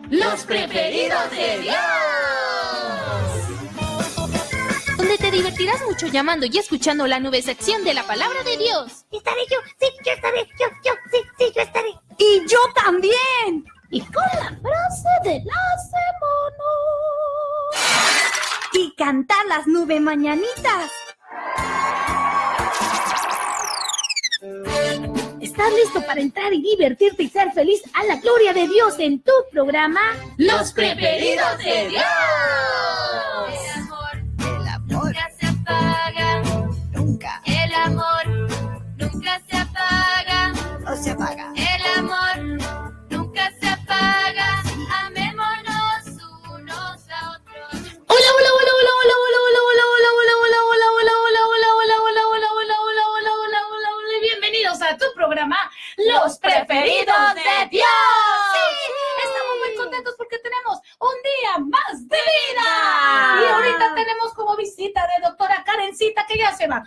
los preferidos de Dios. Donde te divertirás mucho llamando y escuchando la nube sección de la palabra de Dios. Estaré yo, sí, yo estaré, yo estaré. Y yo también. Y con la frase de la semana. Y cantar las nube mañanitas. ¿Estás listo para entrar y divertirte y ser feliz a la gloria de Dios en tu programa? ¡Los preferidos de Dios! El amor nunca se apaga. Nunca. El amor nunca se apaga. No se apaga. El amor nunca se apaga. Amémonos unos a otros. Hola. Bienvenidos a tu programa Los Preferidos de Dios. Sí, estamos muy contentos porque tenemos un día más de vida. Y ahorita tenemos como visita de doctora Karencita que ya se va.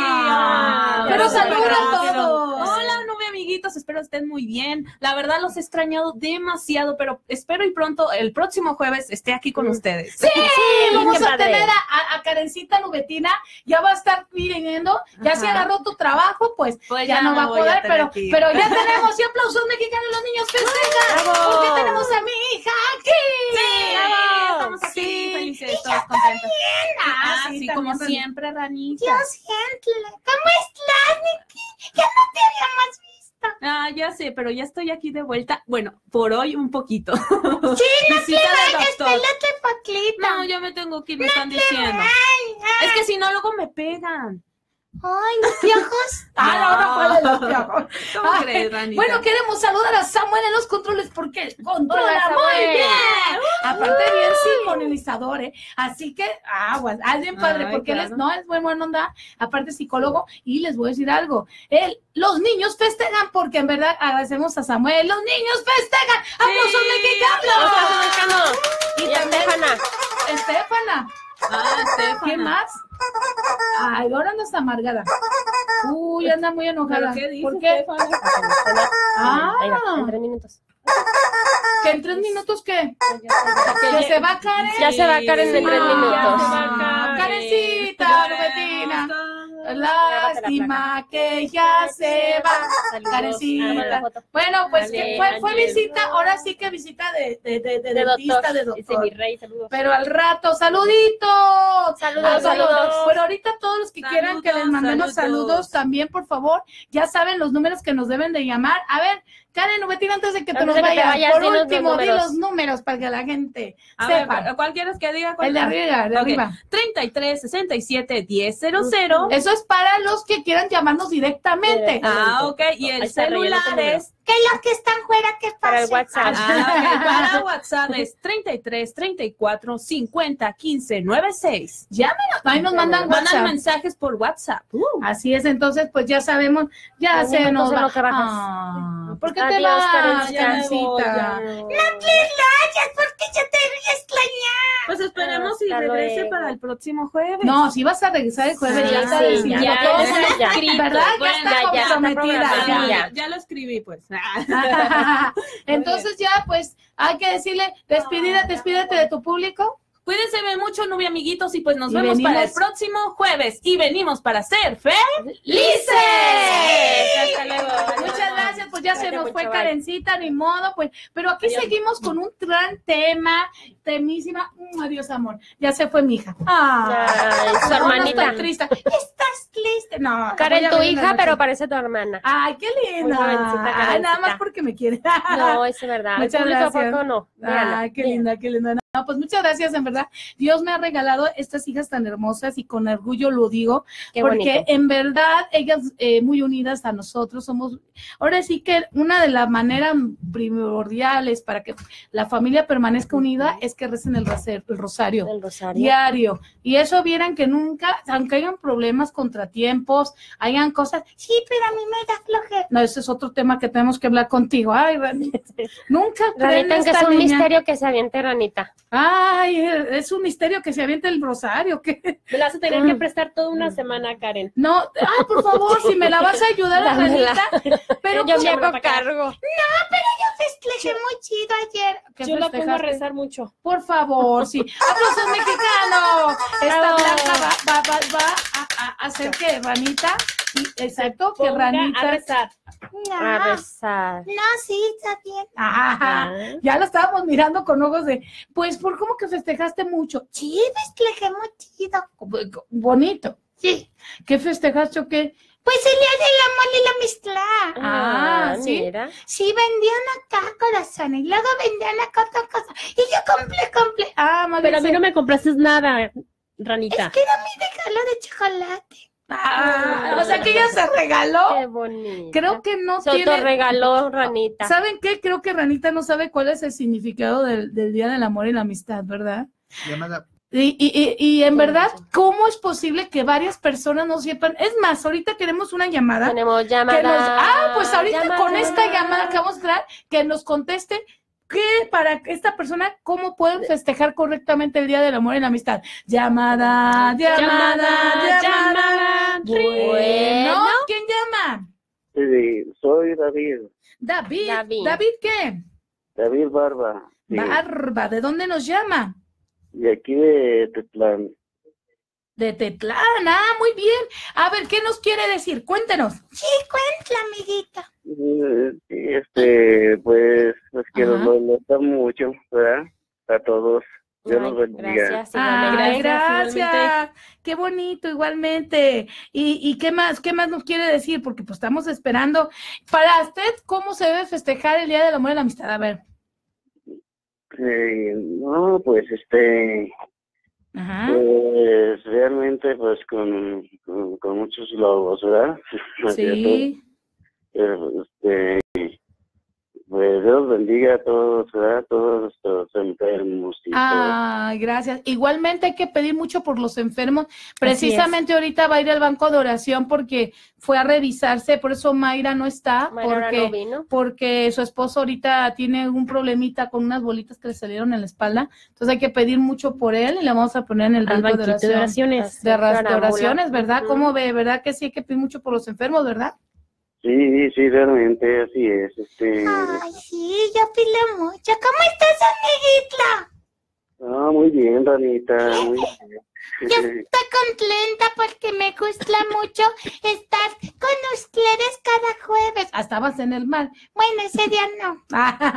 Pero saluda a todos. Hola, nube amiguitos, espero estén muy bien. La verdad los he extrañado demasiado, pero espero y pronto el próximo jueves esté aquí con ustedes. Sí, vamos a tener a Karencita Nubetina, ya va a estar viniendo, ya se agarró tu trabajo, pues ya no va a poder, pero ya tenemos, y aplausos mexicanos, los niños festejan, porque tenemos a mi hija aquí. Sí, estamos aquí felices, todos contentos. Sí, como siempre, Ranita. Dios, gente, ¿cómo estás, Niki? Ya no te habíamos visto. Ya sé, pero ya estoy aquí de vuelta. Bueno, por hoy un poquito. Sí, no te vayas, pélate poquito. No, yo me tengo que ir, me están diciendo. Es que si no, luego me pegan. Ay, los piojos. No pueden los piojos. ¿Cómo crees, Ranita? Bueno, queremos saludar a Samuel en los controles porque controla muy bien. Aparte bien psicoanalizador, así que aguas, alguien padre, porque claro. Él es buen onda, aparte psicólogo, y les voy a decir algo. Los niños festejan porque en verdad agradecemos a Samuel. Los niños festejan. ¡Aplausos mexicanos! Y también Estefana. Estefana. ¿Quién más? Ay, ahora anda hasta amargada. Uy, anda muy enojada. ¿Pero qué dice, ¿por qué? Ahí va, en 3 minutos. ¿Que en 3 minutos qué? ¿Que se va Karen? Ya se va Karen en 3 minutos. Karencita, Nubetina. Lástima que ya se va. Karencita. Bueno, pues que fue visita, ahora sí que visita de dentista, de doctor. Mi rey, saludos. Pero al rato, saluditos. Saludos. Pero ahorita todos los que quieran que les mandemos saludos también, por favor, ya saben los números que nos deben de llamar. A ver, Karen Nubetina, antes de que te nos vayas, por último, di los números para que la gente sepa. Ver, ¿cuál quieres que diga? El de arriba. 33 67 1000. Eso es para los que quieran llamarnos directamente. Ok. Y el celular es... Que los que están fuera, ¿qué pasa? Para el WhatsApp. Para WhatsApp es 33 34 50 15 96. Llámenos, ahí nos mandan mensajes por WhatsApp. Así es, entonces pues ya sabemos, ya se nos va. ¿Por qué te vas, Karencita? No te vayas, porque yo te voy a extrañar. Pues esperemos y regrese para el próximo jueves. No, si vas a regresar el jueves, ya está decidido. ¿Verdad? Ya está comprometida. Ya lo escribí, pues. Entonces ya, pues, hay que decirle, despídete de tu público. Cuídense mucho, nube amiguitos, y pues nos vemos para el próximo jueves. Y venimos para ser felices. Hasta luego. Muchas gracias, pues ya se nos fue Karencita, ni modo, pues, pero aquí seguimos con un gran temísima. Adiós, amor. Ya se fue mi hija. Su hermanita. Estoy triste. ¿Estás triste? No. Karen, tu hija, pero parece tu hermana. Ay, qué linda. Nada más porque me quiere. No, es verdad. Muchas gracias. No. Ay, qué linda. No, pues muchas gracias, en verdad. Dios me ha regalado estas hijas tan hermosas y con orgullo lo digo, porque en verdad ellas muy unidas a nosotros somos, ahora sí que una de las maneras primordiales para que la familia permanezca unida es que recen el rosario diario, y eso vieran que nunca, aunque hayan problemas, contratiempos, hayan cosas, sí, pero a mí me da flojera. No, ese es otro tema que tenemos que hablar contigo. Ay, Ranita, nunca Ranita, que es un misterio que se aviente, Ranita. Ay, es un misterio que se avienta el rosario. ¿Qué? Me la vas a tener que prestar toda una semana, Karen. No, por favor, si me la vas a ayudar a Dámela. Ranita. Pero Yo pues, me hago cargo. Festejé muy chido ayer. ¿qué Yo la pongo a festejaste? rezar mucho. Por favor, sí. ¡Aplausos mexicanos! Esta Bravo. Blanca va a hacer que Ranita, y, exacto, que Ponga a Ranita. rezar. A No, rezar. no, sí, está bien. Ajá, ya la estábamos mirando con ojos de, pues, ¿por cómo que festejaste mucho? Sí, festejé muy chido. Bonito. Sí. ¿Qué festejaste o qué? Pues el día del amor y la amistad. Ah, sí. Mira. Sí, vendían acá corazones y luego vendían acá otra cosa. Y yo compré. Ah, más Pero a bien mí no me compraste nada, Es Ranita. que era mi regalo de chocolate. o sea que ella se regaló. Qué bonito. Creo que no Se tiene. autorregaló, Ranita. ¿Saben qué? Creo que Ranita no sabe cuál es el significado del Día del Amor y la Amistad, ¿verdad? Llamada. Y en verdad, ¿cómo es posible que varias personas no sepan? Es más, ahorita queremos una llamada. Tenemos llamada. Pues ahorita Llamada. con esta llamada que vamos a dar, que nos conteste que para esta persona, ¿cómo pueden festejar correctamente el Día del Amor y la Amistad? Llamada. Bueno, ¿quién llama? Sí, soy David. David. David. ¿David qué? David Barba. Sí. Barba, ¿de dónde nos llama? Y aquí de Tetlán. De Tetlán, muy bien. A ver, ¿qué nos quiere decir? Cuéntenos. Sí, cuéntala, amiguita. Sí, pues que Ajá. nos nota mucho, ¿verdad? A todos. Dios Ay, los bendiga. gracias, Ay, igualmente. gracias. Qué bonito, igualmente. ¿Y qué más? ¿Qué más nos quiere decir? Porque pues estamos esperando. Para usted, ¿cómo se debe festejar el Día del Amor y la Amistad? A ver. No, pues Ajá. pues realmente pues con muchos globos, ¿verdad? Sí. Pues Dios bendiga a todos, ¿verdad? Todos los enfermos y todo. Ay, gracias. Igualmente hay que pedir mucho por los enfermos. Precisamente ahorita va a ir al banco de oración porque fue a revisarse, por eso Mayra no está, Mayra ahora no vino. porque su esposo ahorita tiene un problemita con unas bolitas que le salieron en la espalda. Entonces hay que pedir mucho por él y le vamos a poner en el Al banco de banquito de oración. oraciones. De oraciones, ¿verdad? Ujú. ¿Cómo ve? ¿Verdad que sí hay que pedir mucho por los enfermos, verdad? Sí, realmente así es. Ay, sí, yo pilo mucho. ¿Cómo estás, amiguita? Muy bien, Ranita, muy bien. Yo estoy contenta porque me gusta mucho estar con ustedes cada jueves. Estabas en el mar. Bueno, ese día no.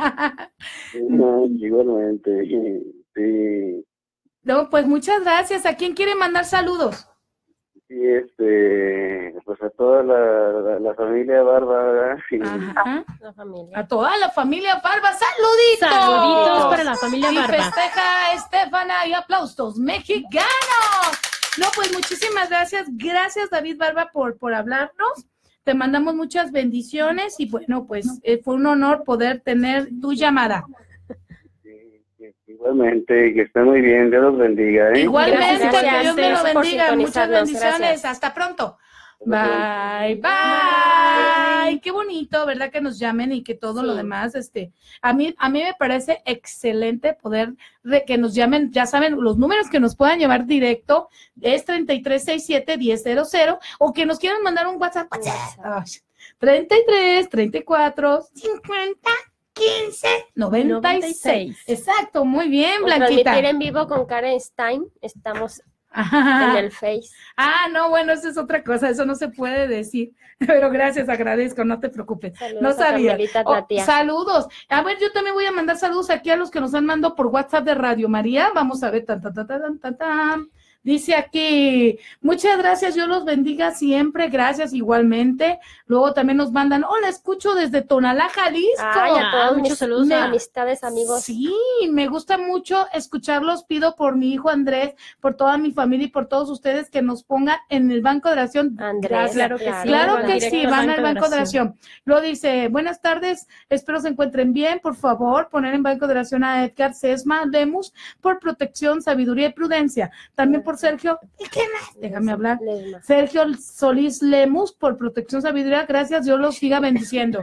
Igualmente, sí. No, pues muchas gracias. ¿A quién quiere mandar saludos? Sí, pues a toda la familia Barba, ¿verdad? Sí. Ajá. La familia. A toda la familia Barba, saluditos. Saluditos para la familia Y Barba. festeja Estefana y aplausos mexicanos. No, pues muchísimas gracias. Gracias, David Barba, por hablarnos. Te mandamos muchas bendiciones y bueno, pues fue un honor poder tener tu llamada. Sí, igualmente, que esté muy bien, Dios los bendiga, ¿eh? Igualmente, Gracias, que Dios me lo gracias por bendiga. Muchas sintonizarnos, bendiciones. gracias. Hasta pronto. Hasta Bye, bye. Qué bonito, ¿verdad? Que nos llamen y que todo lo demás, a mí me parece excelente poder que nos llamen, ya saben, los números que nos puedan llevar directo es 3367-1000 o que nos quieran mandar un WhatsApp. Ay, 33 34 50, 15. 96. Exacto, muy bien, O Blanquita. transmitir en vivo con Karen Stein. Estamos Ajá. en el Face. No, bueno, eso es otra cosa, eso no se puede decir, pero gracias, agradezco, no te preocupes. Saludos No a sabía. Carmelita Oh, Tatia. saludos. A ver, yo también voy a mandar saludos aquí a los que nos han mandado por WhatsApp de Radio María. Vamos a ver, tan. Dice aquí, muchas gracias, Dios los bendiga siempre, gracias igualmente. Luego también nos mandan, hola, escucho desde Tonalá, Jalisco. Ay, a todos muchos mis saludos a- amistades, amigos. Sí, me gusta mucho escucharlos. Pido por mi hijo Andrés, por toda mi familia y por todos ustedes que nos pongan en el banco de oración. Andrés, Gracias. Claro que sí. Claro van que directo sí, van al banco de oración. Luego dice, buenas tardes, espero se encuentren bien, por favor, poner en banco de oración a Edgar Sesma Lemus por protección, sabiduría y prudencia. También por Sergio, ¿Y qué más? déjame hablar. Lesma. Sergio Solís Lemus por protección, sabiduría, gracias, Dios los siga bendiciendo.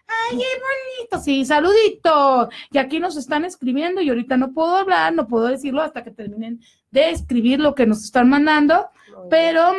Ay, qué bonito. Sí, saludito. Y aquí nos están escribiendo y ahorita no puedo hablar, no puedo decirlo hasta que terminen de escribir lo que nos están mandando, pero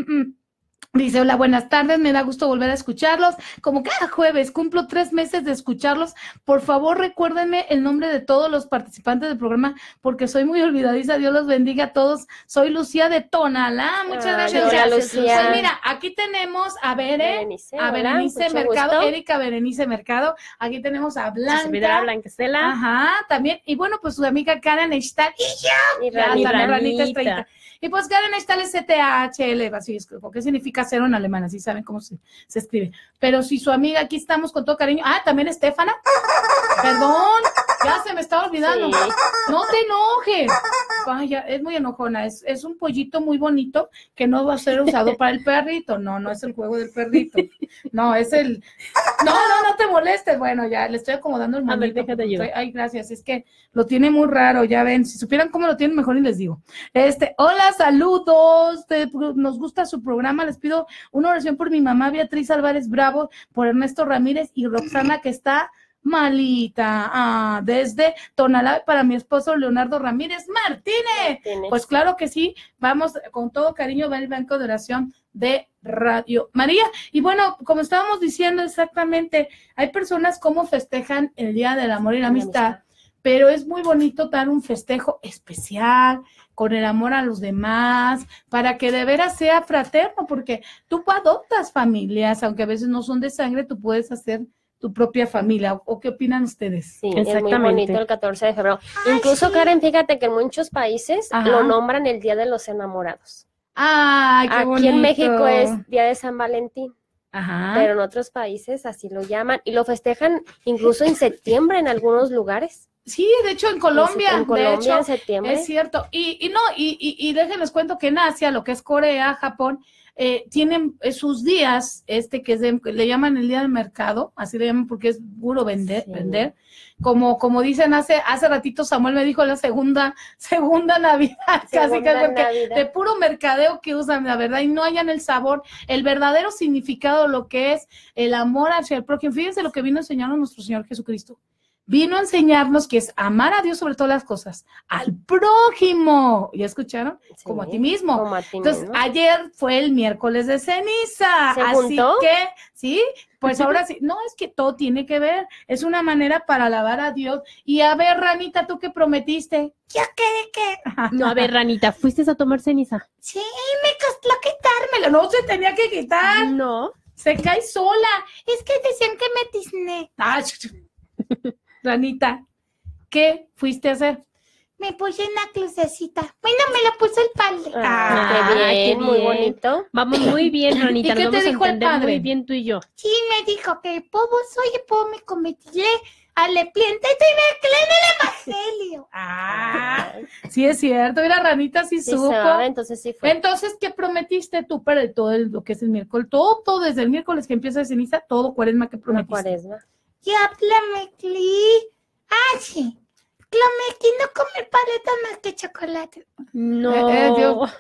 dice, hola, buenas tardes, me da gusto volver a escucharlos. Como cada jueves, cumplo 3 meses de escucharlos. Por favor, recuérdenme el nombre de todos los participantes del programa, porque soy muy olvidadiza. Dios los bendiga a todos. Soy Lucía de Tonalá. Muchas gracias. Hola, Lucía. Pues mira, aquí tenemos a Berenice, a hola, Berenice mucho Mercado, gusto. Erika Berenice Mercado. Aquí tenemos a Servidora Blanca. Blanca Estela. Ajá, también. Y bueno, pues su amiga Karen Estal. Y Ya, Ranita. también Ranita es Ranita. 30. Y pues Karen Estal es CTHL, así es, ¿qué significa cero en alemán? Así saben cómo se escribe. Pero si su amiga, aquí estamos con todo cariño. Ah, también Estefana. Perdón, ya se me estaba olvidando. Sí. No te enojes. Vaya, es muy enojona. Es un pollito muy bonito que no va a ser usado para el perrito. No, no es el juego del perrito. No, es el... No te molestes. Bueno, ya le estoy acomodando el A ver, monito. déjate ayudar. Ay, gracias. Es que lo tiene muy raro, ya ven. Si supieran cómo lo tienen, mejor ni les digo. Hola, saludos. Nos gusta su programa. Les pido una oración por mi mamá Beatriz Álvarez Bravo, por Ernesto Ramírez y Roxana, que está malita. Desde Tonalá, para mi esposo Leonardo Ramírez Martínez. Pues claro que sí, vamos con todo cariño, va el banco de oración de Radio María. Y bueno, como estábamos diciendo exactamente, hay personas como festejan el Día del Amor y la Amistad, pero es muy bonito dar un festejo especial, con el amor a los demás, para que de veras sea fraterno, porque tú adoptas familias, aunque a veces no son de sangre, tú puedes hacer tu propia familia. ¿O qué opinan ustedes? Sí, es muy bonito el 14 de febrero. Incluso, sí, Karen, fíjate que en muchos países lo nombran el Día de los Enamorados. ¡Ay, qué bonito! Aquí en México es Día de San Valentín. Ajá. Pero en otros países así lo llaman y lo festejan incluso en septiembre en algunos lugares. Sí, de hecho en Colombia, de hecho, en septiembre. Es cierto. Y déjenles cuento que en Asia, lo que es Corea, Japón, tienen sus días, que le llaman el día del mercado, así le llaman porque es puro vender, sí, vender. Como dicen hace ratito, Samuel me dijo la segunda Navidad, casi que porque de puro mercadeo que usan, la verdad, y no hayan el sabor, el verdadero significado, lo que es el amor hacia el prójimo. Fíjense lo que vino a enseñarnos nuestro Señor Jesucristo. Vino a enseñarnos que es amar a Dios sobre todas las cosas, al prójimo. ¿Ya escucharon? Sí, como a ti mismo. Como a ti Entonces, mismo. Ayer fue el miércoles de ceniza. ¿Se así juntó? que, sí, pues ahora sí. No, es que todo tiene que ver. Es una manera para alabar a Dios. Y a ver, Ranita, ¿tú qué prometiste? Yo quedé No, a ver, Ranita, ¿fuiste a tomar ceniza? Sí, me costó quitármelo. No se tenía que quitar. No. Se cae sola. Es que decían que me tizné. Ay, Ranita, ¿qué fuiste a hacer? Me puse una crucecita. Bueno, me lo puso el padre. Qué bien, muy bonito. Vamos muy bien, Ranita. ¿Y qué nos te vamos a dijo el entender padre? muy bien tú y yo. Sí, me dijo que povo soy me convertiré al pliente en el evangelio. Sí es cierto, mira, Ranita sí Sí, supo. sabe, entonces sí fue. Entonces, ¿qué prometiste tú para todo lo que es el miércoles? Todo desde el miércoles que empieza de ceniza, todo Cuaresma que La prometiste. Cuaresma. Ya prometí. Sí. Prometí no comer paletas más que chocolate. No. Dios.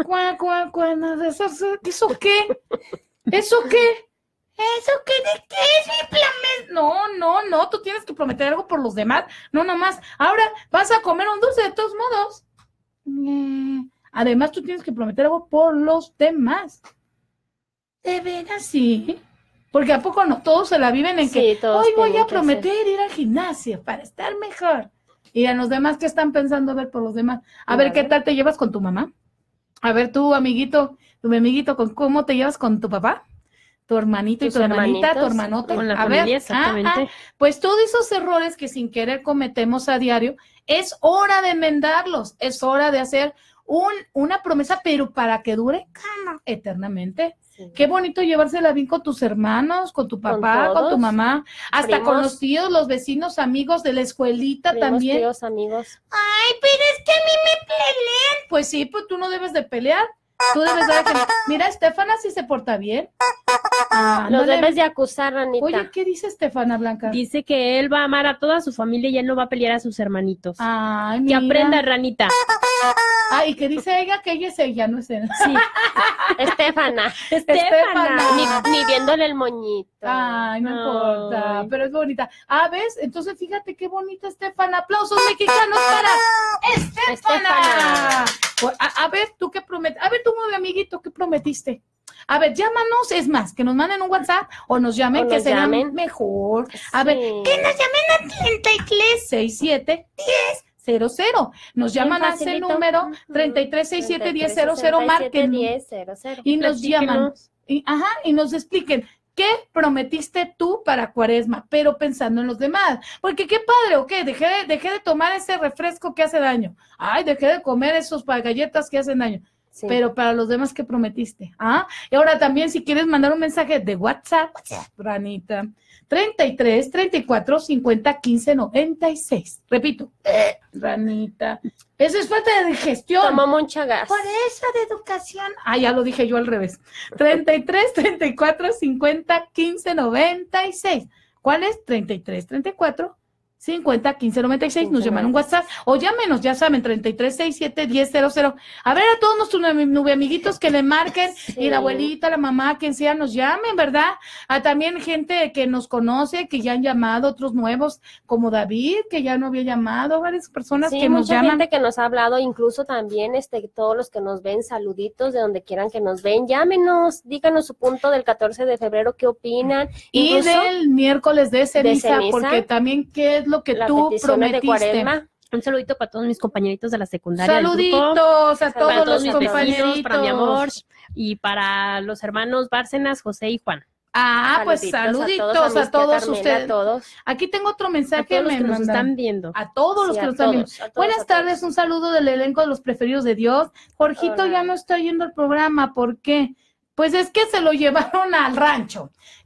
¿Eso qué? ¿Eso qué? ¿Eso qué de qué es mi plan? No, tú tienes que prometer algo por los demás, no nomás. Ahora vas a comer un dulce de todos modos. Además, tú tienes que prometer algo por los demás. ¿De veras? Sí. Porque a poco no, todos se la viven en que todos hoy voy tienen a que prometer ir al gimnasio para estar mejor. Y a los demás, ¿qué están pensando ver por los demás? A ver, ¿qué tal te llevas con tu mamá? A ver, tú, amiguito, ¿cómo te llevas con tu papá? Tu hermanito y tu hermanita, tu hermanote. Con la A familia, ver, exactamente. pues todos esos errores que sin querer cometemos a diario, es hora de enmendarlos, es hora de hacer una promesa, pero para que dure eternamente. Sí. Qué bonito llevársela bien con tus hermanos, con tu papá, con tu mamá, hasta primos, con los tíos, los vecinos, amigos de la escuelita primos, también. Tíos, amigos. Ay, pero es que a mí me pelean. Pues sí, pues tú no debes de pelear. Tú debes de que... Mira, Estefana sí se porta bien. Los debes de acusar, Ranita. Oye, ¿qué dice Estefana, Blanca? Dice que él va a amar a toda su familia y él no va a pelear a sus hermanitos. Ay, que mira. aprenda, Ranita. Ah, y que dice ella que ella es ella, no es él. Sí. Estefana. Ni viéndole el moñito. Ay, no importa, pero es bonita. Ah, ¿ves? Entonces fíjate qué bonita Estefana. Aplausos mexicanos para Estefana. A ver, ¿tú qué prometes? A ver, tú, mi amiguito, ¿qué prometiste? A ver, llámanos, es más, que nos manden un WhatsApp o nos llamen, que será mejor. A ver, que nos llamen a 3367-1000. Nos llaman a ese número 3367-1000, marquen y nos llaman. Y nos expliquen qué prometiste tú para Cuaresma, pero pensando en los demás. Porque qué padre, ¿o qué? Dejé de tomar ese refresco que hace daño. Ay, dejé de comer esos galletas que hacen daño. Sí. Pero para los demás, ¿qué prometiste? Y ahora también, si quieres mandar un mensaje de WhatsApp, Ranita, 33 34 50 15 96. Repito, Ranita. Eso es falta de digestión. Tomó mucha gas. Por eso de educación. Ya lo dije yo al revés. 33 34 50 15 96. ¿Cuál es? 33 34 50 15 96, nos llaman un WhatsApp o llámenos, ya saben, 3367-1000. A ver, a todos nuestros nube amiguitos que le marquen, y la abuelita, la mamá, quien sea, nos llamen, ¿verdad? También gente que nos conoce, que ya han llamado, otros nuevos, como David, que ya no había llamado, varias personas que nos llaman. Mucha gente que nos ha hablado, incluso también todos los que nos ven, saluditos de donde quieran que nos ven, llámenos, díganos su punto del 14 de febrero, qué opinan. Y del miércoles de ceniza, porque también, ¿qué es lo que tú prometiste? Un saludito para todos mis compañeritos de la secundaria. Saluditos a todos los compañeritos. Para mi amor y para los hermanos Bárcenas, José y Juan. Pues saluditos a todos ustedes. Aquí tengo otro mensaje. A todos los que nos están viendo. A todos los que nos están viendo. Buenas tardes, un saludo del elenco de los preferidos de Dios. Jorgito ya no está yendo al programa, ¿por qué? Pues es que se lo llevaron al rancho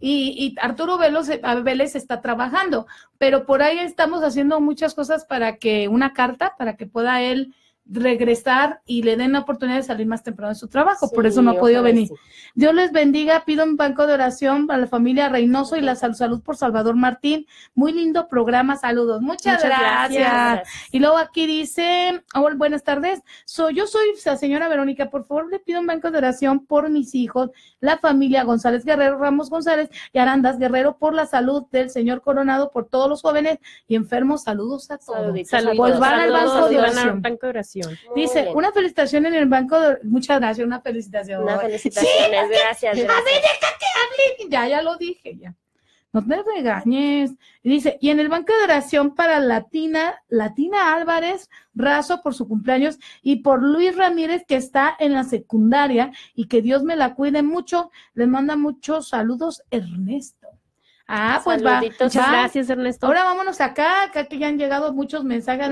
y Arturo Vélez está trabajando, pero por ahí estamos haciendo muchas cosas para que para que pueda él regresar y le den la oportunidad de salir más temprano de su trabajo, por eso no ha podido venir. Dios les bendiga, pido un banco de oración para la familia Reynoso y la salud por Salvador Martín. Muy lindo programa, saludos. Muchas gracias. Y luego aquí dice, buenas tardes, yo soy la señora Verónica, por favor le pido un banco de oración por mis hijos, la familia González Guerrero, Ramos González y Arandas Guerrero, por la salud del señor Coronado, por todos los jóvenes y enfermos, saludos a todos. Saludos. Pues van al banco de oración. Dice, bien. Una felicitación en el banco de... Muchas gracias, una felicitación. Felicitaciones, gracias. A ver, déjate hablar. Ya lo dije, ya. No te regañes. Y dice, y en el banco de oración para Latina Álvarez Razo por su cumpleaños y por Luis Ramírez, que está en la secundaria, y que Dios me la cuide mucho. Le manda muchos saludos, Ernesto. Pues saluditos, va. Gracias, Ernesto. Ahora vámonos acá que ya han llegado muchos mensajes.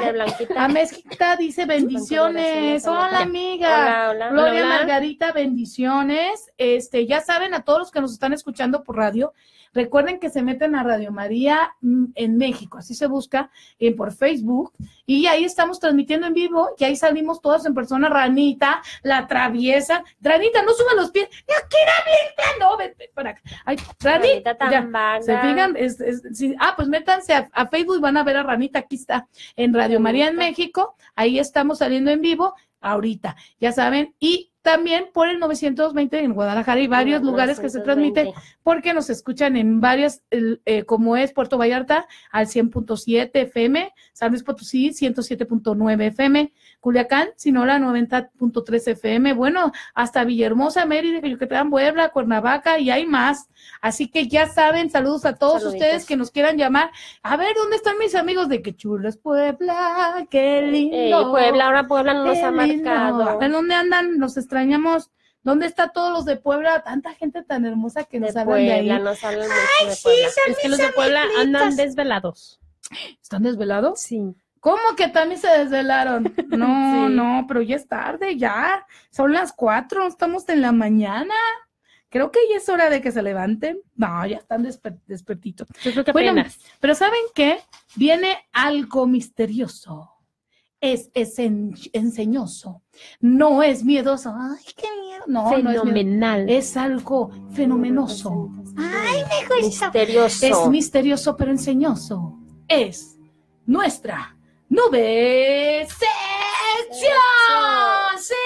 A Mezquita dice bendiciones. Hola, amiga. Hola. Gloria Margarita, bendiciones. Ya saben, a todos los que nos están escuchando por radio, recuerden que se meten a Radio María en México, así se busca por Facebook, y ahí estamos transmitiendo en vivo, y ahí salimos todos en persona. Ranita, la traviesa. Ranita, no suban los pies. Yo quiero abrir, no, ven para acá. Ay, Ranita, ¿se fijan? Pues métanse a Facebook y van a ver a Ranita, aquí está, en Radio María en México, ahí estamos saliendo en vivo ahorita, ya saben, y también por el 920 en Guadalajara y varios lugares que se transmiten, porque nos escuchan en varias, como es Puerto Vallarta, al 100.7 FM, San Luis Potosí, 107.9 FM, Culiacán, Sinaloa, 90.3 FM, bueno, hasta Villahermosa, Mérida, Yucatán, Puebla, Cuernavaca, y hay más. Así que ya saben, saludos a todos ustedes que nos quieran llamar. A ver, ¿dónde están mis amigos de Qué chulo es Puebla? ¡Qué lindo! Puebla no nos ha marcado. ¿En dónde andan? Nos extrañamos. ¿Dónde está todos los de Puebla? Tanta gente tan hermosa que nos hablan de ahí. Nos hablan mucho de Puebla. Es que los de Puebla andan desvelados. ¿Están desvelados? Sí. ¿Cómo que también se desvelaron? No, no, pero ya es tarde, ya. Son las 4, estamos en la mañana. Creo que ya es hora de que se levanten. No, ya están despertitos. Yo creo que apenas. Pero ¿saben qué? Viene algo misterioso. Es enseñoso. No es miedoso. Ay, qué miedo. No, fenomenal. No es algo fenomenoso. Ay, me gusta. Misterioso. Es misterioso, pero enseñoso. Es nuestra nube sexy. lección. ¡Sí!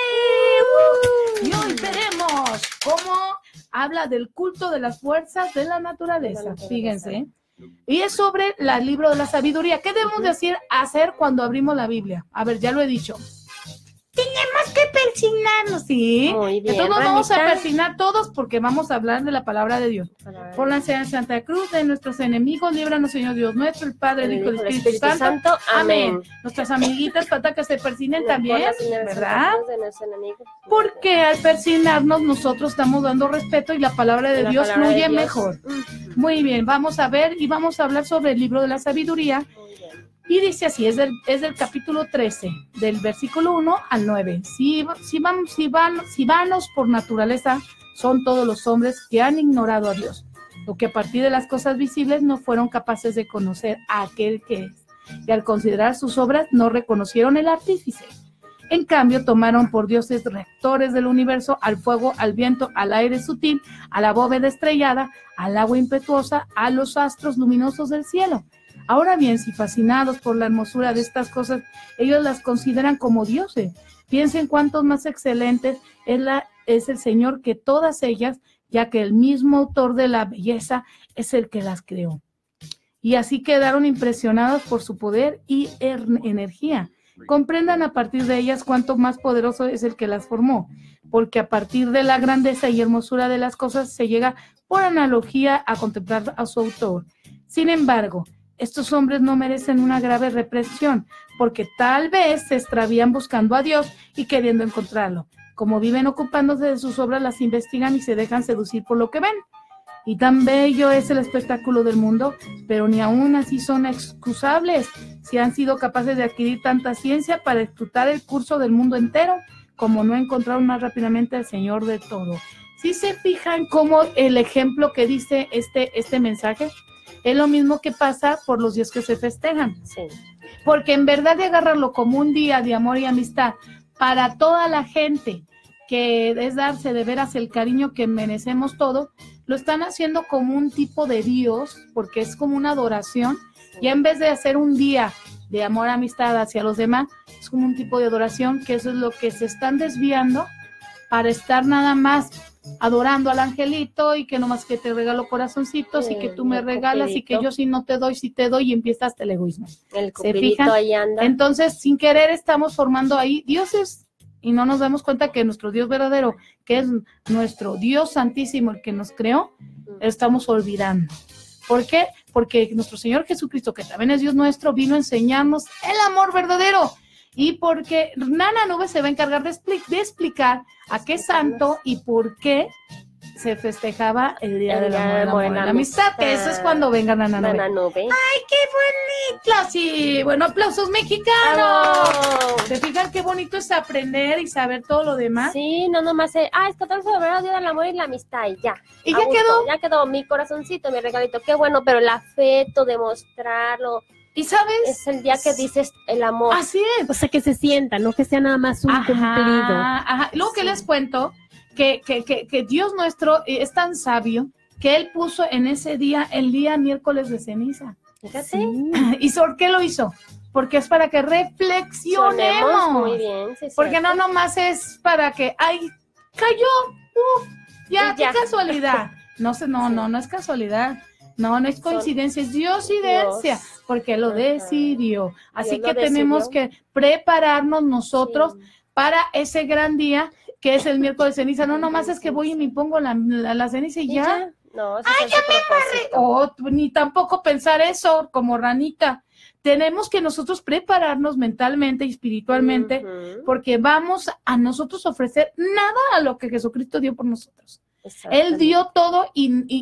Y hoy veremos cómo habla del culto de las fuerzas de la naturaleza. Fíjense. Y es sobre el libro de la sabiduría. ¿Qué debemos de hacer cuando abrimos la Biblia? A ver, ya lo he dicho. Tenemos que persignarnos, ¿sí? Muy bien, Entonces nos vamos a Ranita. persignar todos porque vamos a hablar de la palabra de Dios. Por la enseñanza de Santa Cruz de nuestros enemigos, líbranos, Señor Dios nuestro, el Padre, el Hijo y el Espíritu Santo. Amén. Nuestras amiguitas falta que se persignen también, ¿verdad? Porque al persignarnos nosotros estamos dando respeto y la palabra de Dios fluye mejor. Muy bien, vamos a ver y vamos a hablar sobre el libro de la sabiduría. Y dice así, es del capítulo 13, del versículo 1 al 9. Si vanos por naturaleza son todos los hombres que han ignorado a Dios, o que a partir de las cosas visibles no fueron capaces de conocer a aquel que es, y al considerar sus obras no reconocieron el artífice. En cambio, tomaron por dioses rectores del universo, al fuego, al viento, al aire sutil, a la bóveda estrellada, al agua impetuosa, a los astros luminosos del cielo. Ahora bien, si fascinados por la hermosura de estas cosas, ellos las consideran como dioses, piensen cuántos más excelentes es el Señor que todas ellas, ya que el mismo autor de la belleza es el que las creó. Y así quedaron impresionados por su poder y energía. Comprendan a partir de ellas cuánto más poderoso es el que las formó, porque a partir de la grandeza y hermosura de las cosas se llega por analogía a contemplar a su autor. Sin embargo, estos hombres no merecen una grave represión, porque tal vez se extravían buscando a Dios y queriendo encontrarlo. Como viven ocupándose de sus obras, las investigan y se dejan seducir por lo que ven. Y tan bello es el espectáculo del mundo, pero ni aún así son excusables si han sido capaces de adquirir tanta ciencia para disfrutar el curso del mundo entero, como no encontraron más rápidamente al Señor de todo. ¿Sí se fijan cómo el ejemplo que dice este mensaje? Es lo mismo que pasa por los días que se festejan. Sí. Porque en verdad de agarrarlo como un día de amor y amistad para toda la gente, que es darse de veras el cariño que merecemos todos, lo están haciendo como un tipo de Dios, porque es como una adoración. Y en vez de hacer un día de amor y amistad hacia los demás, es como un tipo de adoración, que eso es lo que se están desviando para estar nada más adorando al angelito y que nomás que te regalo corazoncitos y que tú me regalas y que yo si no te doy, si te doy y empieza hasta el egoísmo. El ¿Se fijan? ahí anda. Entonces, sin querer estamos formando ahí dioses y no nos damos cuenta que nuestro Dios verdadero, que es nuestro Dios santísimo, el que nos creó, estamos olvidando. ¿Por qué? Porque nuestro Señor Jesucristo, que también es Dios nuestro, vino a enseñarnos el amor verdadero. Y porque Nana Nube se va a encargar de explicar a qué santo y por qué se festejaba el Día del Amor y la Amistad, que eso es cuando venga Nana Nube. ¡Ay, qué bonito! Sí, bueno, aplausos mexicanos. ¿Se fijan qué bonito es aprender y saber todo lo demás? Sí, no nomás es 14 de febrero, Día del Amor y la Amistad, y ya. ¿Y ya quedó? Ya quedó mi corazoncito, mi regalito, qué bueno, pero el afecto, demostrarlo. ¿Y sabes? Es el día que dices el amor. Así es. O sea, que se sienta, no que sea nada más un cumplido. Ajá. Luego que les cuento que Dios nuestro es tan sabio que Él puso en ese día, el día miércoles de ceniza. Fíjate. Sí. ¿Y por qué lo hizo? Porque es para que reflexionemos. Muy bien, sí, porque cierto. no nomás es para que, cayó, ya, qué casualidad. No es casualidad. No es coincidencia, es diosidencia, porque lo decidió. Así Dios que lo tenemos decidió. que prepararnos nosotros para ese gran día que es el miércoles de ceniza. No nomás es que voy y me pongo la ceniza y ya. No, eso ¡Ay, es ya su propósito. ni tampoco pensar eso como ranita. Tenemos que nosotros prepararnos mentalmente y espiritualmente porque vamos a nosotros ofrecer nada a lo que Jesucristo dio por nosotros. Él dio todo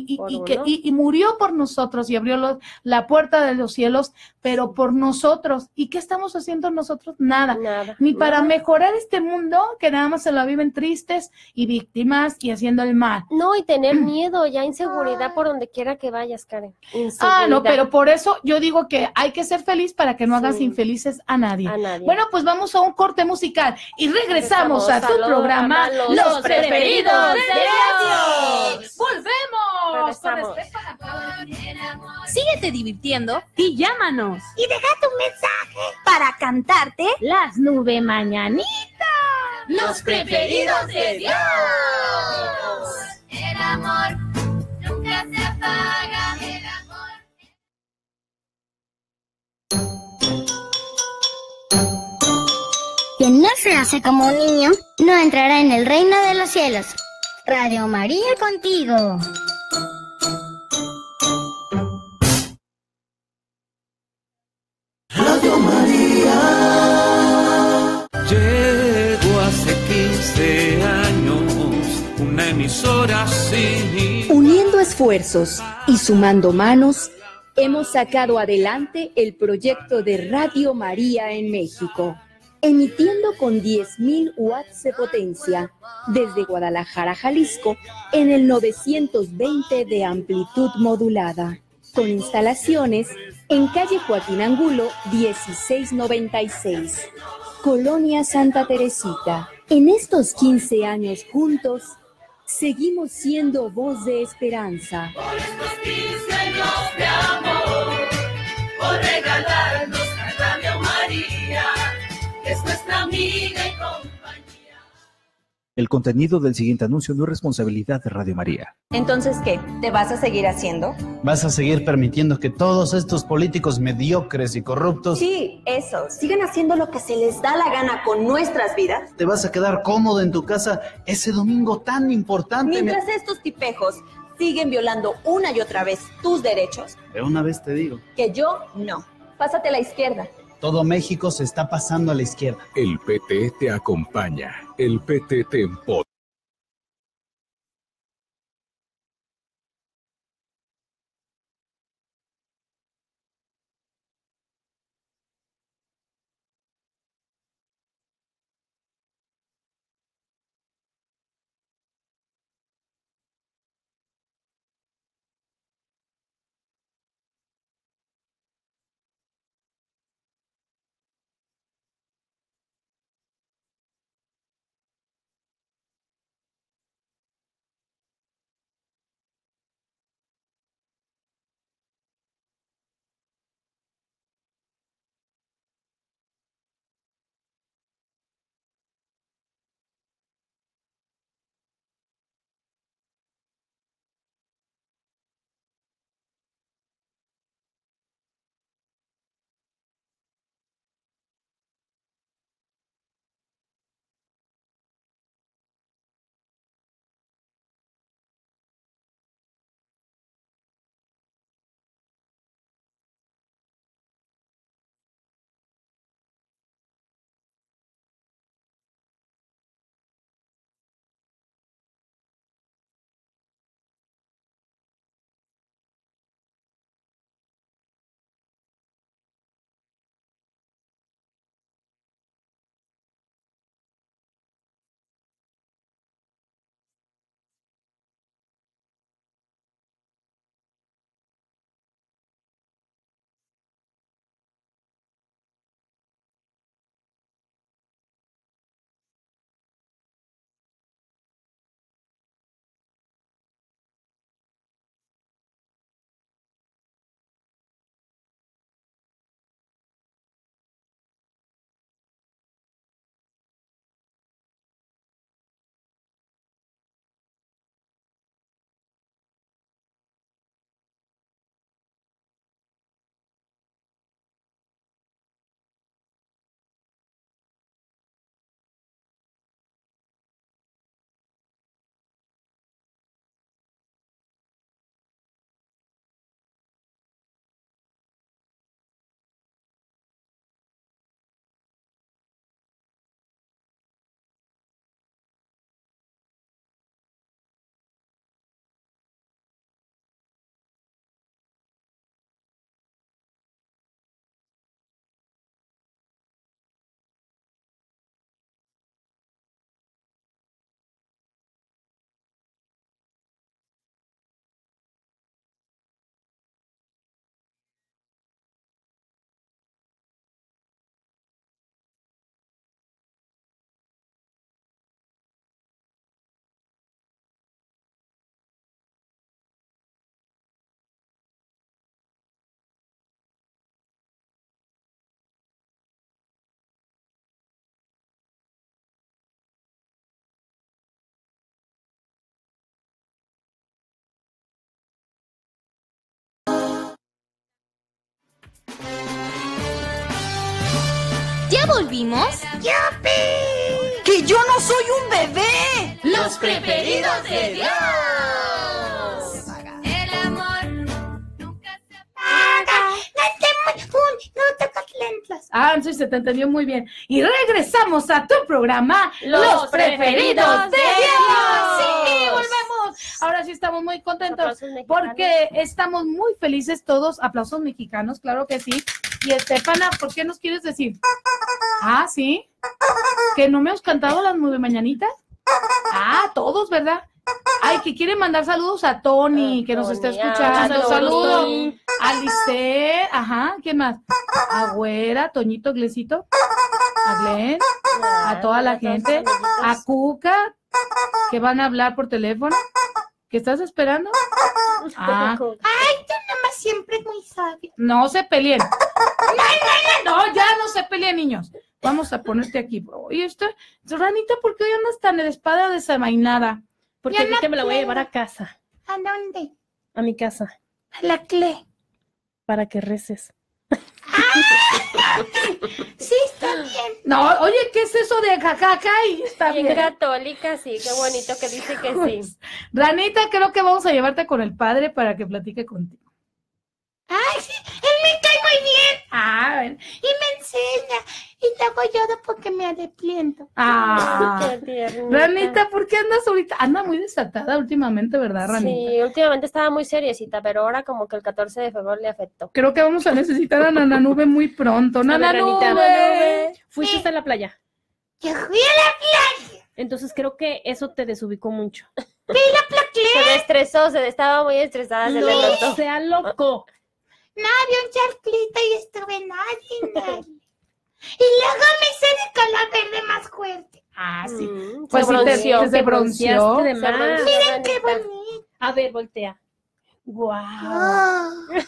y murió por nosotros y abrió la puerta de los cielos, pero por nosotros. ¿Y qué estamos haciendo nosotros? Nada. Ni para mejorar este mundo, que nada más se la viven tristes y víctimas y haciendo el mal. No, y tener miedo, ya inseguridad por donde quiera que vayas, Karen. Inseguridad. No, pero por eso yo digo que hay que ser feliz para que no hagas infelices a nadie. Bueno, pues vamos a un corte musical y regresamos a tu programa, Los Preferidos de Dios. ¡Volvemos! Regresamos. Síguete divirtiendo Y llámanos. Y deja tu mensaje para cantarte las nube mañanitas. Los preferidos de Dios. El amor nunca se apaga. El amor. Quien no se hace como un niño, no entrará en el reino de los cielos. Radio María contigo. Radio María. Llegó hace 15 años una emisora sin... Uniendo esfuerzos y sumando manos, hemos sacado adelante el proyecto de Radio María en México, emitiendo con 10.000 watts de potencia desde Guadalajara, Jalisco, en el 920 de amplitud modulada, con instalaciones en calle Joaquín Angulo 1696, Colonia Santa Teresita. En estos 15 años juntos, seguimos siendo voz de esperanza. Por estos 15 años de amor, por regalarnos a Radio María, que es nuestra amiga y compañía. El contenido del siguiente anuncio no es responsabilidad de Radio María. Entonces, ¿qué? ¿Te vas a seguir haciendo? ¿Vas a seguir permitiendo que todos estos políticos mediocres y corruptos... Sí, eso. Sigan haciendo lo que se les da la gana con nuestras vidas. ¿Te vas a quedar cómodo en tu casa ese domingo tan importante? Mientras estos tipejos siguen violando una y otra vez tus derechos. De una vez te digo. Que yo no. Pásate a la izquierda. Todo México se está pasando a la izquierda. El PT te acompaña. El PT te empodera. ¿Ya volvimos? ¡Yupi! ¡Que yo no soy un bebé! Los preferidos de Dios. El amor nunca se Paga. No tocas lentas. Ah, sí, se te entendió muy bien. Y regresamos a tu programa, Los Preferidos de Dios. Sí, volvemos. Ahora sí estamos muy contentos porque estamos muy felices todos. Aplausos mexicanos, claro que sí. Y Estefana, ¿por qué nos quieres decir? Ah, sí. ¿Que no me has cantado las 9 mañanitas? Ah, todos, ¿verdad? Ay, que quiere mandar saludos a Tony, que nos está escuchando. Saludos. A Lisset, ajá, ¿quién más? A Güera, Toñito, Glesito, a Glenn, a toda la gente, a Cuca, que van a hablar por teléfono. ¿Qué estás esperando? Ah. Ay, tú nomás siempre muy sabia. No se peleen. No, ya no se peleen, niños. Vamos a ponerte aquí. Oye, Ranita, ¿por qué hoy andas tan espada desenvainada? Porque vi que me la voy a llevar a casa. ¿A dónde? A mi casa. A la Cle. Para que reces. Sí, está bien. No, oye, ¿qué es eso de jajaja? Está bien. Católica, sí, qué bonito que dice que sí. Ranita, creo que vamos a llevarte con el padre para que platique contigo. Ay, sí, él me cae muy bien. Ah, ven. Y me enseña. Y luego lloro porque me arrepiento. Ah, Qué tiernita. Ranita, ¿por qué andas ahorita? Anda muy desatada últimamente, ¿verdad, Ranita? Sí, últimamente estaba muy seriecita, pero ahora como que el 14 de febrero le afectó. Creo que vamos a necesitar a Nana Nube muy pronto. Nana Nube. ¿Fuiste a la playa? Yo fui a la playa. Entonces creo que eso te desubicó mucho. Vi la plaqué. Se estresó, estaba muy estresada. Se le notó. No sea loco. No, había un charquito y estuve nadie. Y luego me hice de color verde más fuerte. Ah, sí. Pues Pues se sí, bronceó. se bronceó. de más. Miren qué bonito. A ver, voltea. Wow. Miren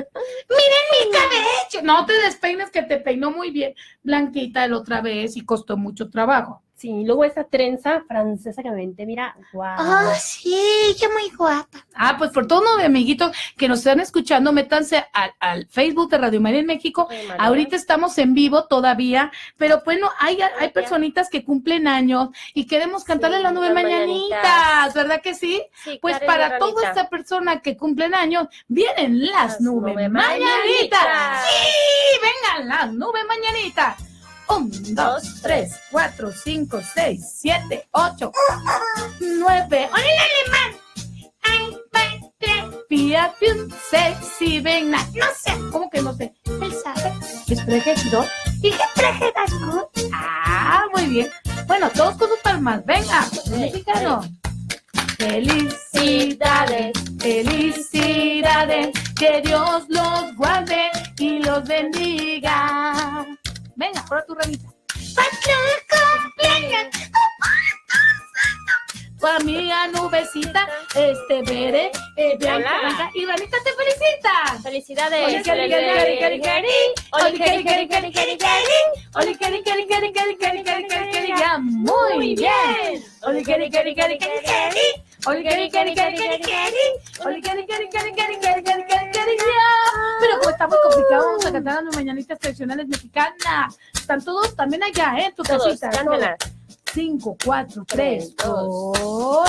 mi cabello. No te despeines, que te peinó muy bien. Blanquita la otra vez y costó mucho trabajo. Sí, luego esa trenza francesa que me vente, mira, guau. Oh, sí, yo muy guapa. Ah, pues por todos los amiguitos que nos están escuchando, métanse al Facebook de Radio María en México. Ahorita estamos en vivo todavía, pero bueno, hay personitas que cumplen años y queremos cantarle las 9 mañanitas, ¿verdad que sí? Sí, Pues Karen y para Ranita. toda esta persona que cumplen años, vienen las 9 9 mañanitas. mañanitas. Sí, vengan las 9 mañanitas. 1, 2, 3, 4, 5, 6, 7, 8, 9. ¡Hola el alemán! Ein, zwei, drei. Pia, pium, sexy, venga. No sé. ¿Cómo que no sé? Él sabe. ¿Es pregeridor? ¿Y qué traje das gut? Ah, muy bien. Bueno, todos con sus palmas. Venga, mexicano. Felicidades, felicidades. Que Dios los guarde y los bendiga. Venga, ahora tu Ranita. ¡Para cumpleaños! Tu amiga Nubecita, Veré, Bianca y Ranita te felicita. Felicidades. Oli, cari, cari, cari, cari. Oli, cari, cari, cari, cari, cari. Oli, cari, cari, cari, cari, cari, cari, cari, cari. Ya, muy bien. Oli, cari, cari, cari, cari, cari. Oli, cari, cari, cari, cari, cari. Oli, cari, cari, cari, cari, cari, cari, cari, cari. Ya. Pero pues está muy complicado, vamos a cantar las mañanitas tradicionales mexicanas. Están todos también allá, en tu Todos, casita. cántalas. 5, 4, 3, 2.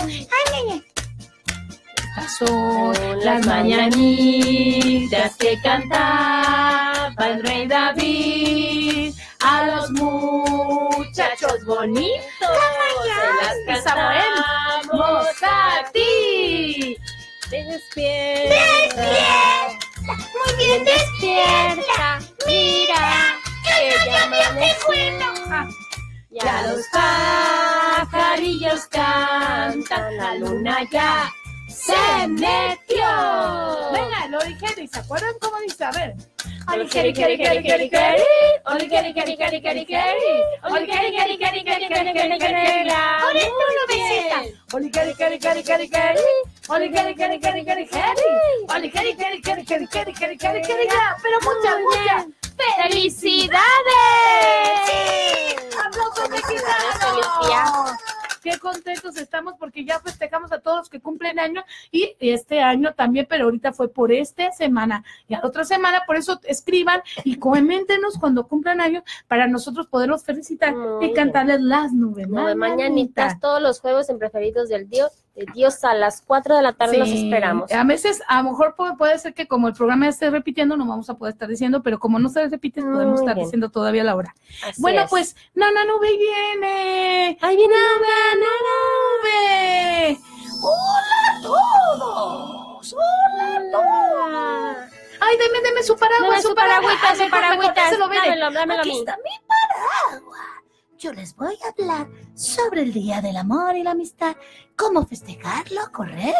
Estas son las mañanitas que cantaba el rey David a los muchachos bonitos. Se las cantamos a ti. Despierta. Muy bien, despierta. Mira, que ya amanece bueno. Ya los pajarillos cantan, la luna ya se metió. Venga, lo dije, ¿y se acuerdan cómo dice? A ver. Oli, cari, cari, cari, cari, cari. Oli, cari, cari, cari, cari, cari. Oli, cari, cari, cari, cari, cari, cari, cari. Ahora es tu nubecita. Oli, cari, cari, cari, cari, cari. Oli, cari, cari, cari, cari, cari. Oli, cari, cari, cari, cari, cari, cari, cari, cari. Pero muchas ¡Felicidades! ¡Aplausos mexicanos! Feliz día. qué contentos estamos porque ya festejamos a todos los que cumplen año y este año también, pero ahorita fue por esta semana y a la otra semana, por eso escriban y coméntenos cuando cumplan año para nosotros poderlos felicitar y cantarles las nube mañanitas todos los jueves en Preferidos del Dios. Dios a las 4 de la tarde los esperamos. A veces, a lo mejor puede ser que como el programa esté repitiendo, no vamos a poder estar diciendo, pero como no se repite, podemos estar diciendo todavía la hora. Bueno, pues, Nana Nube viene. ¡Ahí viene Nana Nube! ¡Hola a todos! ¡Hola a todos! Ay, deme su paraguas, su paragüita. Dámelo a mí. Aquí está mi paraguas. Yo les voy a hablar sobre el Día del Amor y la Amistad, cómo festejarlo correctamente.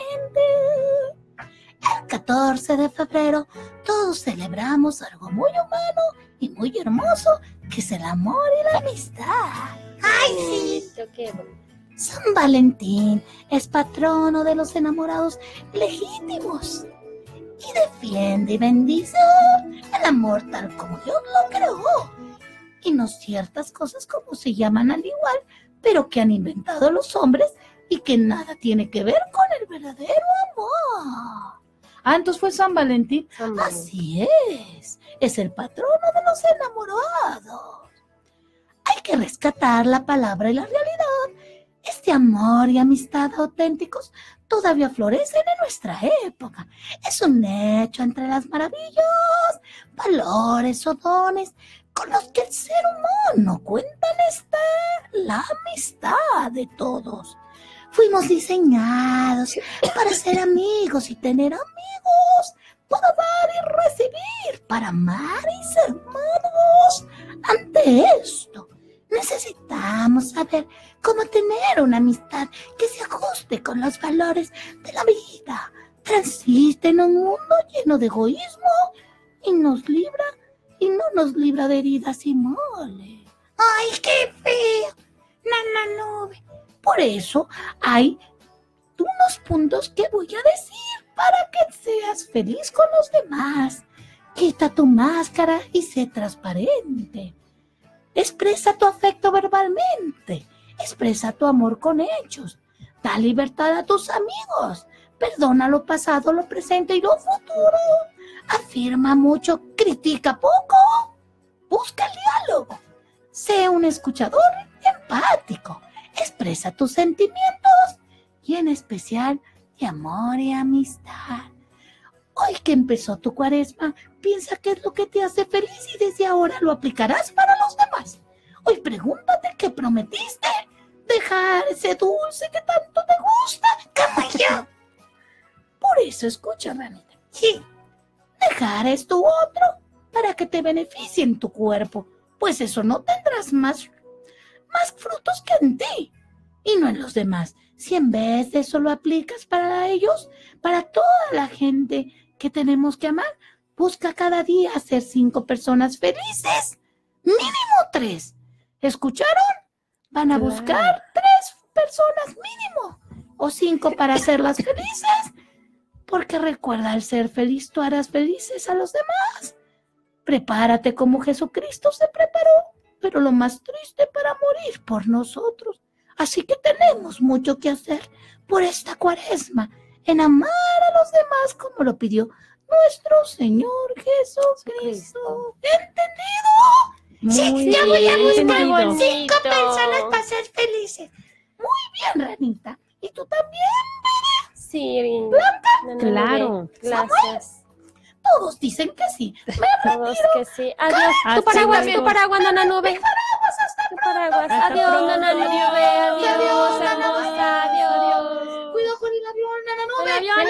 El 14 de febrero todos celebramos algo muy humano y muy hermoso, que es el amor y la amistad. ¡Ay, sí! San Valentín es patrono de los enamorados legítimos y defiende y bendice el amor tal como Dios lo creó. Y no ciertas cosas como se llaman al igual, pero que han inventado los hombres y que nada tiene que ver con el verdadero amor. Entonces fue San Valentín. Así es el patrono de los enamorados. Hay que rescatar la palabra y la realidad. Este amor y amistad auténticos todavía florecen en nuestra época. Es un hecho entre las maravillas, valores o dones con los que el ser humano cuenta está la amistad de todos. Fuimos diseñados para ser amigos y tener amigos, para dar y recibir, para amar y ser amados. Ante esto, necesitamos saber cómo tener una amistad que se ajuste con los valores de la vida. Transiste en un mundo lleno de egoísmo y no nos libra de heridas y males. ¡Ay, qué feo! Nana Nube. Por eso hay unos puntos que voy a decir para que seas feliz con los demás. Quita tu máscara y sé transparente. Expresa tu afecto verbalmente. Expresa tu amor con hechos. Da libertad a tus amigos. Perdona lo pasado, lo presente y lo futuro. Afirma mucho, critica poco. Busca el diálogo. Sé un escuchador empático. Expresa tus sentimientos y en especial de amor y amistad. Hoy que empezó tu cuaresma, piensa qué es lo que te hace feliz y desde ahora lo aplicarás para los demás. Hoy pregúntate qué prometiste. Dejar ese dulce que tanto te gusta, como yo. Por eso escucha, ranita. Sí. Dejar esto u otro para que te beneficie en tu cuerpo, pues eso no tendrás más frutos que en ti y no en los demás. Si en vez de eso lo aplicas para ellos, para toda la gente que tenemos que amar, busca cada día hacer 5 personas felices, mínimo 3. ¿Escucharon? Van a buscar 3 personas mínimo o 5 para hacerlas felices, porque recuerda, al ser feliz tú harás felices a los demás. Prepárate como Jesucristo se preparó, pero lo más triste para morir por nosotros. Así que tenemos mucho que hacer por esta cuaresma, en amar a los demás como lo pidió nuestro Señor Jesucristo. ¿Entendido? Sí, ya voy a buscar 5 personas para ser felices. Muy bien, Ranita. ¿Y tú también, Vera? Sí, Blanca. Claro, gracias. Todos dicen que sí. Todos que sí. Adiós. Tu paraguas, Nana Nube. Tu paraguas. Adiós, Nana Nube. Adiós, hermosa. Adiós. Cuidado con el avión, Nana Nube. El avión.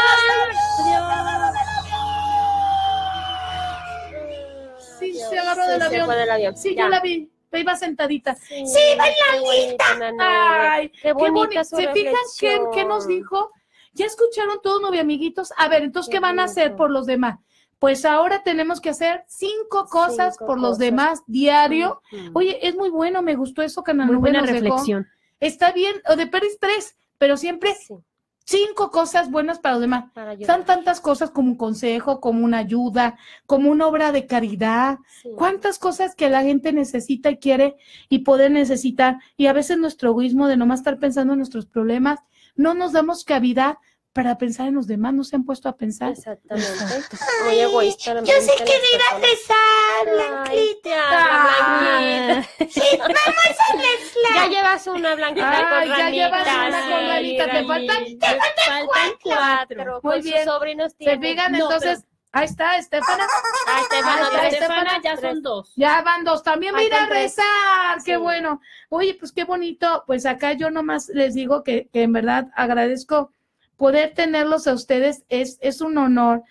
Sí, se agarró del avión. Sí, yo la vi. Iba sentadita. Sí, bailadita. Ay, qué bonita su ¿Se fijan qué nos dijo? ¿Ya escucharon todos, novia amiguitos? A ver, entonces, ¿qué van a hacer por los demás? Pues ahora tenemos que hacer 5 cosas por los demás diario. Oye, es muy bueno, me gustó eso que Nana Nube nos dejó. Reflexión. Está bien, o de Pérez 3, pero siempre 5 cosas buenas para los demás. Son tantas cosas como un consejo, como una ayuda, como una obra de caridad. Sí. Cuántas cosas que la gente necesita y quiere y poder necesitar. Y a veces nuestro egoísmo de nomás estar pensando en nuestros problemas, no nos damos cavidad para pensar en los demás, no se han puesto a pensar. Exactamente. Muy egoísta. Yo sí quiero ir a rezar, Blanquita. Sí, vamos a rezar. Ya llevas una, Blanquita, con Ranita. Ya llevas una con Ranita. Te faltan 4. Muy bien. Sus sobrinos tienen. Se fijan, entonces... Ahí está, Estefana. Estefana, ya son 2. Ya van 2. También voy a ir a rezar. Sí. Qué bueno. Oye, pues qué bonito. Pues acá yo nomás les digo que en verdad agradezco poder tenerlos a ustedes. Es un honor.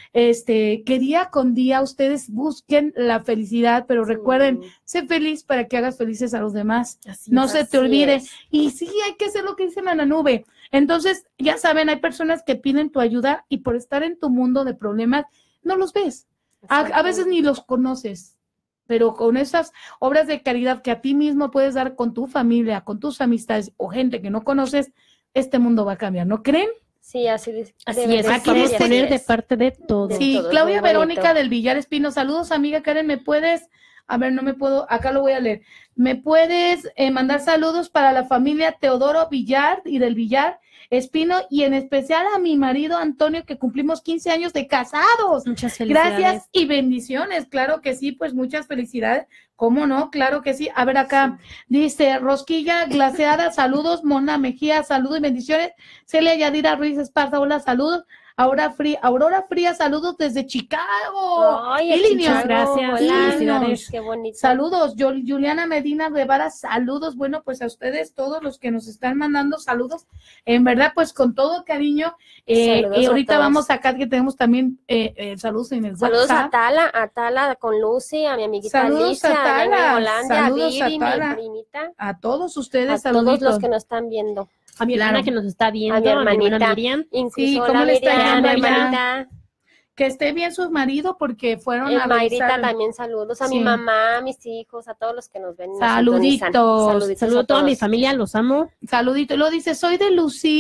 Que día con día ustedes busquen la felicidad, pero recuerden, sé feliz para que hagas felices a los demás. No se te olvide. Y sí, hay que hacer lo que dicen en la nube. Entonces, ya saben, hay personas que piden tu ayuda y por estar en tu mundo de problemas, no los ves. A veces ni los conoces. Pero con esas obras de caridad que a ti mismo puedes dar con tu familia, con tus amistades o gente que no conoces, este mundo va a cambiar, ¿no creen? Sí, así es. Vamos a poner de parte de todo. Sí, Claudia Verónica del Villar Espino. Saludos, amiga Karen, ¿me puedes? A ver, no me puedo, acá lo voy a leer. ¿Me puedes mandar saludos para la familia Teodoro Villar y del Villar Espino y en especial a mi marido Antonio, que cumplimos 15 años de casados? Muchas felicidades. Gracias y bendiciones. Claro que sí, pues muchas felicidades. ¿Cómo no? Claro que sí. A ver acá, dice Rosquilla Glaseada, saludos. Mona Mejía, saludos y bendiciones. Celia Yadira Ruiz Esparza, hola, saludos. Aurora Fría, saludos desde Chicago. Ay, Illinois, gracias. Illinois. Qué bonito. Saludos, Juliana Medina Guevara, saludos. Bueno, pues a ustedes, todos los que nos están mandando saludos, en verdad, pues con todo cariño. Y ahorita vamos acá, que tenemos también saludos en el WhatsApp. Saludos a Tala con Lucy, a mi amiguita saludos Alicia, a Tala. a Holanda, Saludos a Vivi, a Tala. mi primita. A todos ustedes, a todos los que nos están viendo. A mi hermana que nos está viendo, a mi hermanita Miriam. Sí, ¿cómo le está yendo, hermanita? Que esté bien su marido porque fueron a Mayrita también saludos, a mi mamá, a mis hijos, a todos los que nos ven. Saluditos. Saludo a toda mi familia, los amo. Saludito. Lo dice, soy de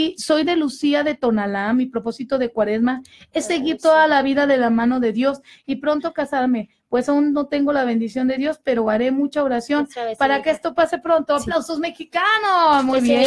Lucía de Tonalá, mi propósito de Cuaresma es seguir toda la vida de la mano de Dios y pronto casarme. Pues aún no tengo la bendición de Dios, pero haré mucha oración para que esto pase pronto. ¡Aplausos mexicanos! Muy bien.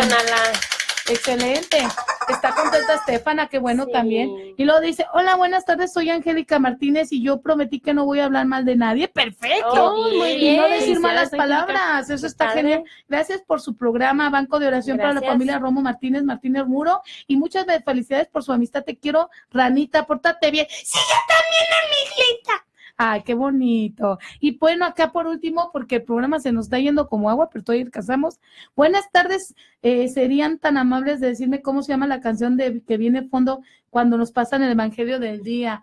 Excelente. Está contenta Estefana, qué bueno también. Y luego dice, hola, buenas tardes, soy Angélica Martínez y yo prometí que no voy a hablar mal de nadie. ¡Perfecto! Muy bien. Y no decir malas palabras, eso está genial. Gracias por su programa, Banco de Oración para la Familia Romo Martínez Muro, y muchas felicidades por su amistad. Te quiero, Ranita, pórtate bien. Sí, yo también, amiguita. Ay, qué bonito. Y bueno, acá por último, porque el programa se nos está yendo como agua, pero todavía casamos. Buenas tardes, serían tan amables de decirme cómo se llama la canción que viene de fondo cuando nos pasan el Evangelio del día.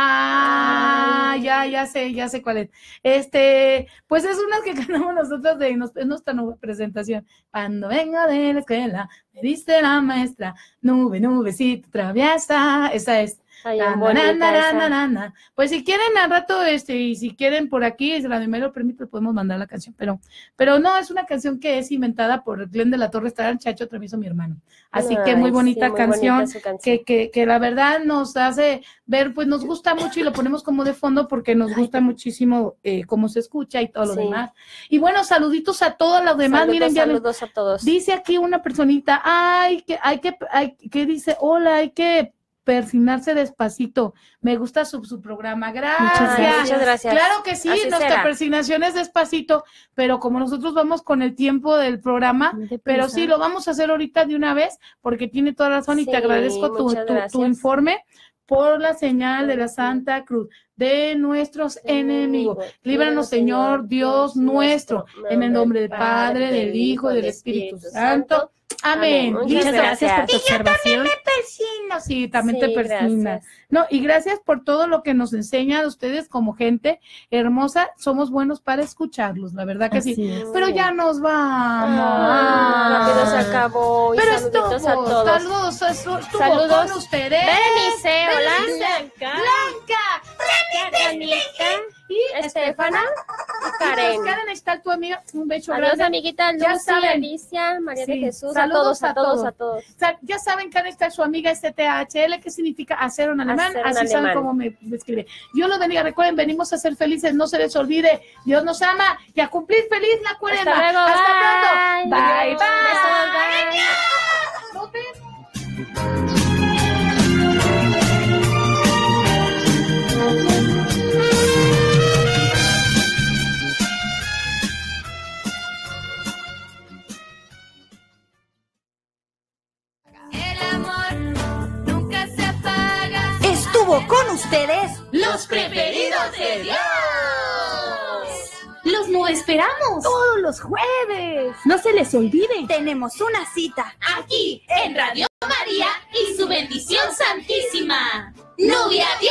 Ya sé cuál es. Pues es una que cantamos nosotros es nuestra nueva presentación. Cuando vengo de la escuela, me dice la maestra, nubecita traviesa, esa es. Ay, bonita, pues si quieren al rato, y si quieren por aquí, si la me lo permite, podemos mandar la canción, pero no, es una canción que es inventada por Glenn de la Torre, está el Chacho Travieso, mi hermano. Así que muy bonita canción, que la verdad nos hace ver, pues nos gusta mucho y lo ponemos como de fondo porque nos gusta muchísimo cómo se escucha y todo lo demás. Y bueno, saluditos a todos los demás. Saludos a todos. Dice aquí una personita, que dice, hola, hay que persignarse despacito. Me gusta su programa. Gracias. Muchas gracias. Claro que sí, nuestra persignación es despacito, pero como nosotros vamos con el tiempo del programa, pero sí, lo vamos a hacer ahorita de una vez, porque tiene toda razón y te agradezco tu informe por la señal de la Santa Cruz de nuestros enemigos. Líbranos, Señor Dios nuestro, en el nombre del Padre, del Hijo y del Espíritu Santo. Amén. Muchas gracias por tu observación. Y yo también me persino. Sí, también te persignas. No, y gracias por todo lo que nos enseñan ustedes como gente hermosa. Somos buenos para escucharlos, la verdad que así sí. Es. Pero ya nos vamos. Rápido se acabó. Pero saluditos a todos. Saludos con ustedes. Berenice, hola. Blanca. Ranita y Estefana. Karen. Karen, está tu amiga. Un beso Adiós, grande. amiguita Ya Lucy, saben. Alicia, María de Sí. Jesús, Saludos a todos. Ya saben, Karen está su amiga THL, que significa acero en alemán. Acero en Así saben alemán. cómo me escribe. Dios los bendiga. Recuerden, venimos a ser felices. No se les olvide. Dios nos ama. Y a cumplir feliz la cuaresma. Hasta luego. Hasta pronto. Bye, Bye. bye. Nos vemos. El amor nunca se apaga. Estuvo con ustedes Los preferidos de Dios. Los no esperamos. todos los jueves. No se les olvide. Tenemos una cita. Aquí en Radio María y su bendición santísima. Nubia Dios.